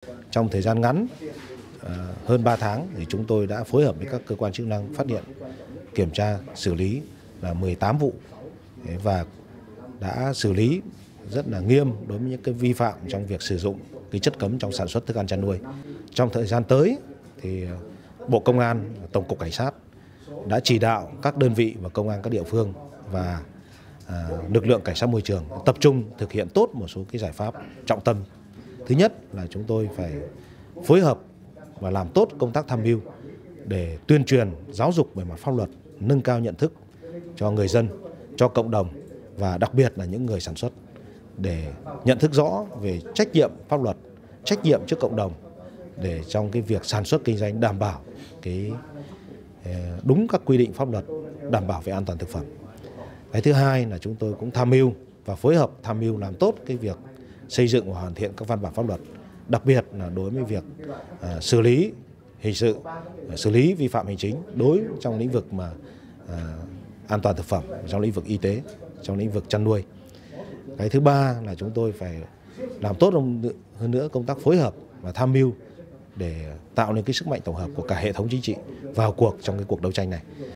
trong thời gian ngắn hơn 3 tháng thì chúng tôi đã phối hợp với các cơ quan chức năng phát hiện, kiểm tra, xử lý là 18 vụ và đã xử lý rất là nghiêm đối với những cái vi phạm trong việc sử dụng cái chất cấm trong sản xuất thức ăn chăn nuôi. Trong thời gian tới thì Bộ Công an, Tổng cục Cảnh sát đã chỉ đạo các đơn vị và công an các địa phương và lực lượng cảnh sát môi trường tập trung thực hiện tốt một số cái giải pháp trọng tâm. Thứ nhất là chúng tôi phải phối hợp và làm tốt công tác tham mưu để tuyên truyền, giáo dục về mặt pháp luật, nâng cao nhận thức cho người dân, cho cộng đồng và đặc biệt là những người sản xuất để nhận thức rõ về trách nhiệm pháp luật, trách nhiệm trước cộng đồng để trong cái việc sản xuất kinh doanh đảm bảo cái đúng các quy định pháp luật, đảm bảo về an toàn thực phẩm. Cái thứ hai là chúng tôi cũng tham mưu và phối hợp tham mưu làm tốt cái việc xây dựng và hoàn thiện các văn bản pháp luật, đặc biệt là đối với việc xử lý hình sự, xử lý vi phạm hành chính đối trong lĩnh vực mà an toàn thực phẩm, trong lĩnh vực y tế, trong lĩnh vực chăn nuôi. Cái thứ ba là chúng tôi phải làm tốt hơn nữa công tác phối hợp và tham mưu để tạo nên cái sức mạnh tổng hợp của cả hệ thống chính trị vào cuộc trong cái cuộc đấu tranh này.